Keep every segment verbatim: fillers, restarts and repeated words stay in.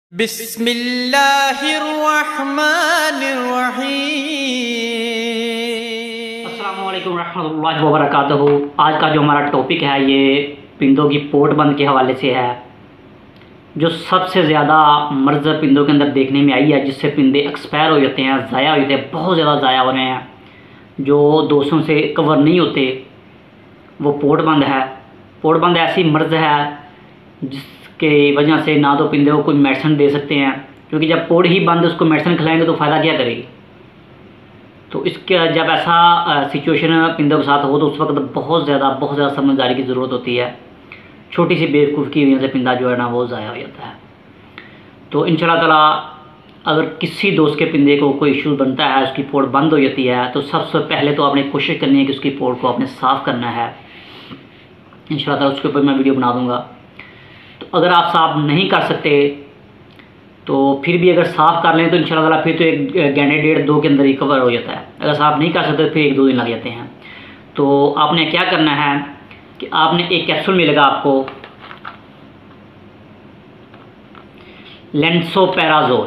बिस्मिल्लाहिर्रहमानिर्रहीम। अस्सलामु अलैकुम रहमतुल्लाहि व बरकातुहू। आज का जो हमारा टॉपिक है ये पिंदों की पोर्ट बंद के हवाले से है। जो सबसे ज़्यादा मर्ज़ पिंदों के अंदर देखने में आई है, जिससे पिंदे एक्सपायर हो जाते हैं, ज़ाया हो जाते हैं, बहुत ज़्यादा ज़ाया हो रहे हैं, जो दोस्तों से कवर नहीं होते, वो पोर्ट बंद है। पोर्ट बंद ऐसी मर्ज़ है जिसके वजह से ना तो पिंदे को कोई मेडिसिन दे सकते हैं, क्योंकि जब पोर्ट ही बंद उसको मेडिसिन खिलाएंगे तो फ़ायदा क्या करेगी। तो इसके जब ऐसा सिचुएशन पिंदों के साथ हो तो उस वक्त बहुत ज़्यादा बहुत ज़्यादा समझदारी की ज़रूरत होती है। छोटी सी बेवकूफ़ की वजह से पिंदा जो है ना वो ज़ाया हो जाता है। तो इंशाल्लाह ताला अगर किसी दोस्त के पिंदे को कोई इशू बनता है, उसकी पोर्ट बंद हो जाती है, तो सबसे पहले तो आपने कोशिश करनी है कि उसकी पोर्ट को आपने साफ़ करना है। इंशाल्लाह ताला उसके ऊपर मैं वीडियो बना दूँगा। तो अगर आप साफ़ नहीं कर सकते तो फिर भी अगर साफ़ कर लें तो इंशाल्लाह ताला फिर तो एक घंटे डेढ़ दो के अंदर ही कवर हो जाता है। अगर साफ़ नहीं कर सकते तो फिर एक दो दिन लग जाते हैं। तो आपने क्या करना है कि आपने एक कैप्सूल मिलेगा आपको लेंसोपैराज़ोल,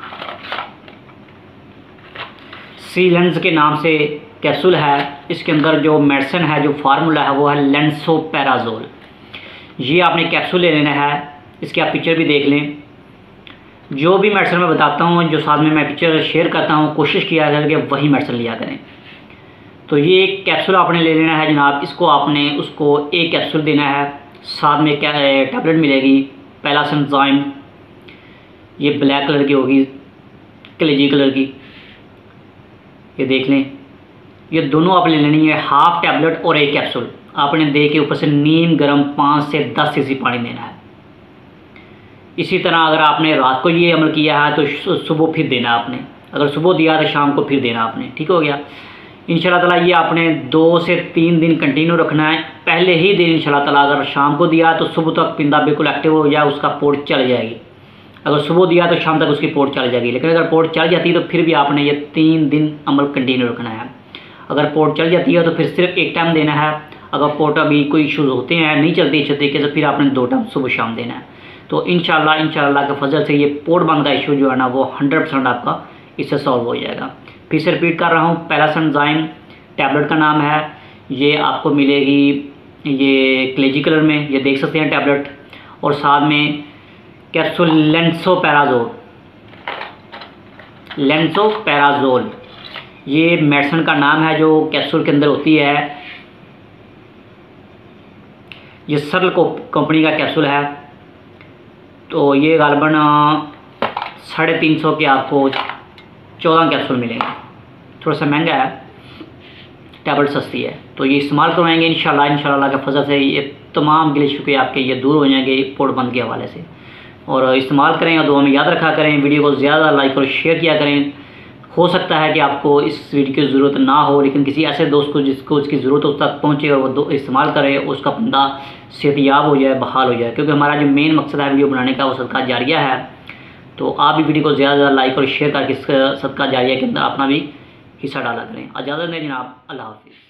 सी लेंस के नाम से कैप्सूल है। इसके अंदर जो मेडिसिन है, जो फार्मूला है वो है लेंसोपैराज़ोल। ये आपने कैप्सूल ले लेना है। इसकी आप पिक्चर भी देख लें। जो भी मेडिसिन मैं बताता हूँ, जो साथ में मैं पिक्चर शेयर करता हूँ, कोशिश किया जाए कि वही मेडिसिन लिया करें। तो ये एक कैप्सूल आपने ले लेना है जनाब। इसको आपने उसको एक कैप्सूल देना है। साथ में क्या टैबलेट मिलेगी पैलासेंजाइम, ये ब्लैक कलर की होगी, कलेजी कलर की, ये देख लें। ये दोनों आप ले लेनी है, हाफ टैबलेट और एक कैप्सूल। आपने दे के ऊपर से नीम गर्म पाँच से दस सीसी पानी देना है। इसी तरह अगर आपने रात को ये अमल किया है तो सुबह फिर देना आपने। अगर सुबह दिया तो शाम को फिर देना आपने। ठीक हो गया। इंशाल्लाह ताला ये आपने दो से तीन दिन कंटिन्यू रखना है। पहले ही दिन इंशाल्लाह ताला अगर शाम को दिया तो सुबह तक पिंदा बिल्कुल एक्टिव हो जाए, उसका पोर्ट चल जाएगी। अगर सुबह दिया तो शाम तक उसकी पोर्ट चल जाएगी। लेकिन अगर पोर्ट चल जाती है तो फिर भी आपने ये तीन दिन अमल कंटिन्यू रखना है। अगर पोर्ट चल जाती है तो फिर सिर्फ एक टाइम देना है। अगर पोर्ट अभी कोई इशूज़ होते हैं, नहीं चलती अच्छे तरीके से, फिर आपने दो टाइम सुबह शाम देना है। तो इंशाल्लाह इंशाल्लाह के फजल से ये पोर्ट बंद का इशू जो है ना वो हंड्रेड परसेंट आपका इससे सॉल्व हो जाएगा। फिर से रिपीट कर रहा हूँ, पैलासेंजाइम टैबलेट का नाम है। ये आपको मिलेगी ये कलेजी कलर में, ये देख सकते हैं टैबलेट। और साथ में कैप्सूल लेंसोपैराज़ोल, लेंसोपैराज़ोल ये मेडिसिन का नाम है जो कैप्सूल के अंदर होती है। ये सरल कंपनी का कैप्सूल है। तो ये गालबन साढ़े तीन सौ के आपको चौदह कैप्सूल मिलेंगे। थोड़ा सा महंगा है, टैबलेट सस्ती है। तो ये इस्तेमाल करवाएंगे इंशाल्लाह इंशाल्लाह के फजल से ये तमाम गिले शिकवे आपके ये दूर हो जाएंगे पोर्ट बंद के हवाले से। और इस्तेमाल करें और दुआ में याद रखा करें। वीडियो को ज़्यादा लाइक और शेयर किया करें। हो सकता है कि आपको इस वीडियो की ज़रूरत ना हो, लेकिन किसी ऐसे दोस्त को जिसको इसकी ज़रूरत उस तक पहुँचे और वो इस्तेमाल करे, उसका बंदा सेहतयाब हो जाए, बहाल हो जाए। क्योंकि हमारा जो मेन मकसद है वीडियो बनाने का वो सदका जारिया है। तो आप भी वीडियो को ज़्यादा से ज़्यादा लाइक और शेयर करके इस सदका जारिया के अंदर अपना भी हिस्सा डाला करें। इजाज़त दें जनाब, अल्लाह हाफ़िज़।